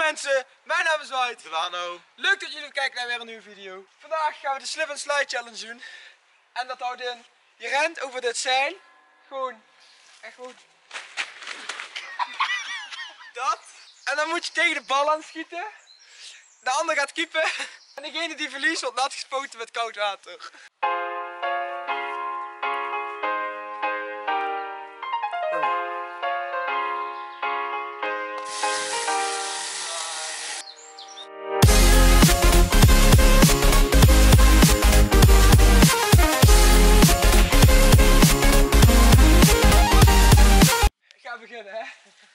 mensen, mijn naam is White. Delano. Leuk dat jullie kijken naar weer een nieuwe video. Vandaag gaan we de Slip and Slide Challenge doen. En dat houdt in, je rent over dit zeil. Gewoon, echt gewoon. Dat. En dan moet je tegen de bal aan schieten. De ander gaat keepen. En degene die verliest wordt nat gespoten met koud water. Ik ga beginnen, hè.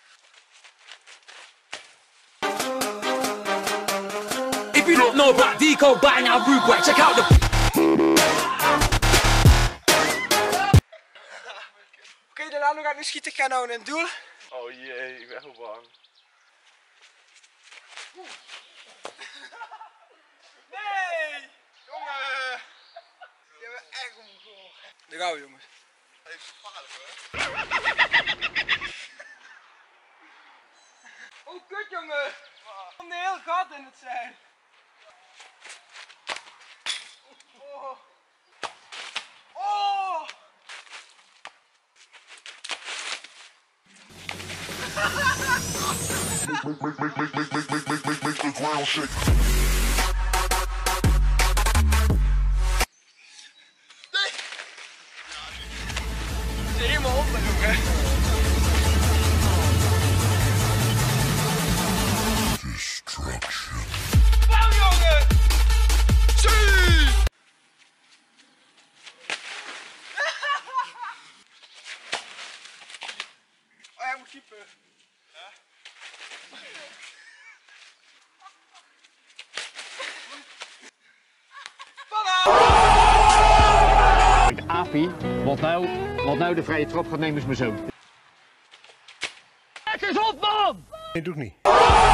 If you don't know about Deco by now, Rude Boy, check out the. Oké, Delano gaat nu schieten. Ik ga nou in het doel. Oh jee, ik ben heel bang. Nee! Jongen! Je bent echt omgehoord. Daar gaan we, jongens. Dat is gevaarlijk hoor. Oh, kut, jongen! Er komt een heel gat in het zeil. Oh! Oh! Make the ground shake. Nee! Het is helemaal onder, jongen. Destruction. Bam, jongen! Zie! Oh, hij moet keeper. Apie, wat nou de vrije trap gaat nemen is mijn zoon. Het is op, man! Nee, doe ik niet.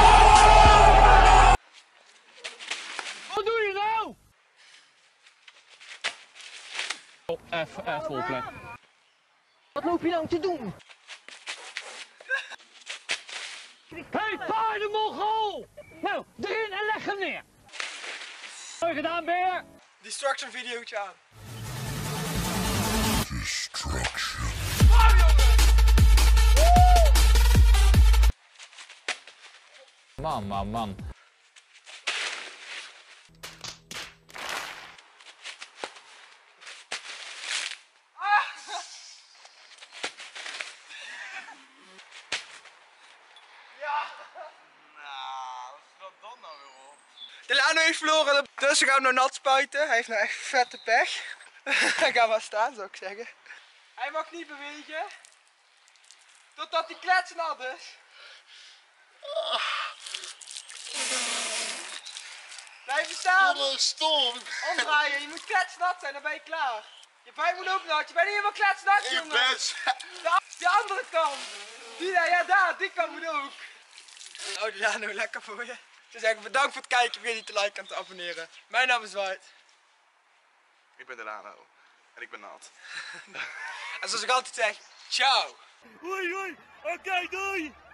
Wat doe je nou? Even opletten. Wat loop je nou te doen? Hey, paardenmongool! Nou, erin en leg hem neer! Mooi gedaan, beer! Destruction videootje aan. Destruction. Bam, jongen! Man. Ja! Nou, wat is dat dan nou weer op? Delano heeft verloren, dus we gaan hem nou nat spuiten. Hij heeft nou echt vette pech. Hij gaat maar staan, zou ik zeggen. Hij mag niet bewegen. Totdat hij kletsnat is. Blijf staan. Wat een storm. Omdraaien, je moet kletsnat zijn, dan ben je klaar. Je buik moet ook nat, je bent niet helemaal kletsnat, Ik jongen. ben... De andere kant. Die daar, ja daar, die kant moet ook. Oh, Delano, lekker voor je. Ik zou zeggen, bedankt voor het kijken, vergeet niet te liken en te abonneren. Mijn naam is White. Ik ben Delano. En ik ben nat. En zoals ik altijd zeg, ciao. Oei, oké, doei!